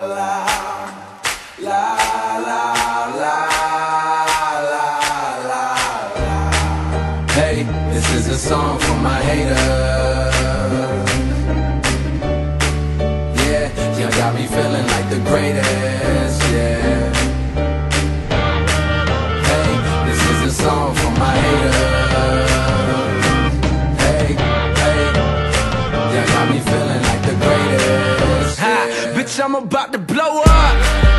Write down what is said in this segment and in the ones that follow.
Hey, this is a song for my haters. Yeah, you got me feeling like the greatest, yeah. Hey, this is a song for my haters. Hey, you got me feeling like the greatest, yeah. Bitch, I'm about to blow up.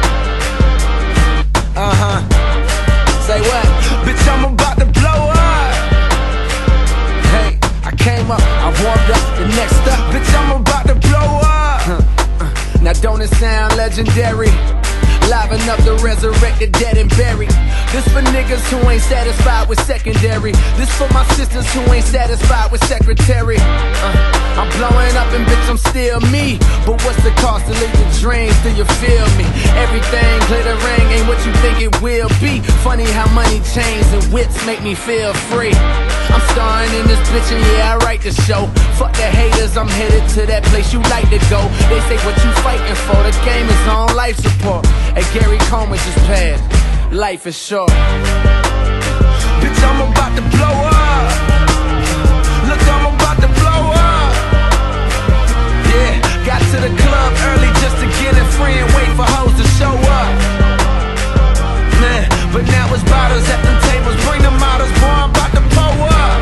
Say what? Bitch, I'm about to blow up. Hey, I came up, I warmed up, the next up, bitch, I'm about to blow up. Now don't it sound legendary? Liven up the resurrected, dead and buried. This for niggas who ain't satisfied with secondary. This for my sisters who ain't satisfied with secretary. I'm blowing up and bitch, I'm still me. But what's the cost to live your dreams? Do you feel me? Everything glittering ain't what you think it will be. Funny how money, chains, and whips make me feel free. I'm starring in this bitch and yeah, I write the show. Fuck the haters, I'm headed to that place you like to go. They say what you fighting for, the game is on life support. Hey, Gary Coleman just passed, life is short. Bitch, I'm about to blow up. Look, I'm about to blow up. Yeah, got to the club early just to get it free and wait for hoes to show up. Man, but now it's bottles at them tables, bring them models, boy, I'm about to pull up.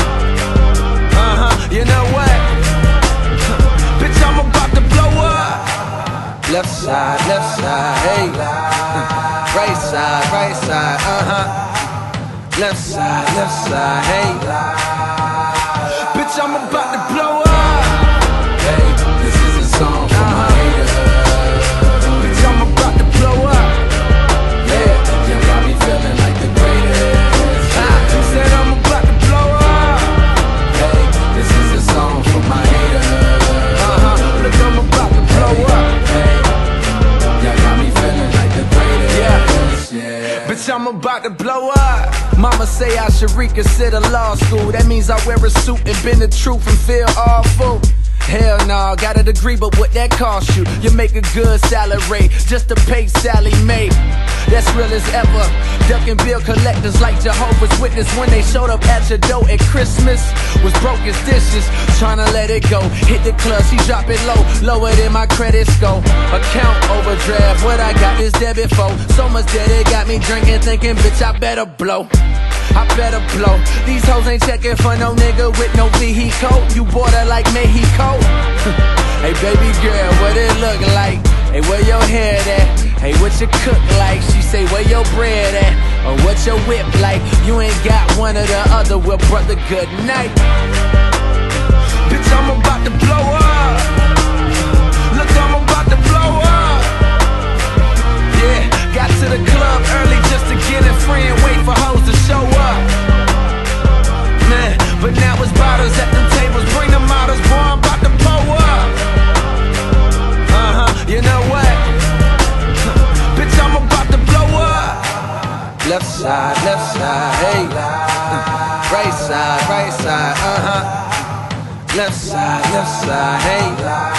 You know what? Bitch, I'm about to blow up. Left side, hey. Right side, Left side, hey. Bitch, I'm about to blow up. Hey, this is a song for my haters. Bitch, I'm about to blow up. Yeah, you got me feeling like the greatest. Said I'm about to blow up. Hey, this is a song for my haters. Look, I'm about to blow up. Hey, you got me feeling like the greatest. Yeah. Bitch, I'm about to blow up. Mama say I should reconsider law school. That means I wear a suit and bend the truth and feel awful. Hell nah, got a degree, but what that cost you? You make a good salary just to pay Sally Mae. That's real as ever. Ducking bill collectors like Jehovah's Witness when they showed up at your door at Christmas. Was broke as dishes, tryna let it go. Hit the club, she drop it low, lower than my credit score. Account overdraft, what I got is debit for. So much debt it got me drinking, thinking, bitch, I better blow. I better blow. These hoes ain't checking for no nigga with no vehicle. You border like Mexico. Hey baby girl, what it look like? Hey, where your hair at? Hey, what you cook like? She say, where your bread at? Or what your whip like? You ain't got one or the other, well brother, good night. Bitch, I'm about to blow up. Look, I'm about to blow up. Yeah, got to the club early just to get it free and wait for hoes to show up. Man, but now it's bottles at them tables, bring them models, boy, I'm about to pull up. You know what? Bitch, I'm about to blow up. Left side, hey. Right side, Left side, hey.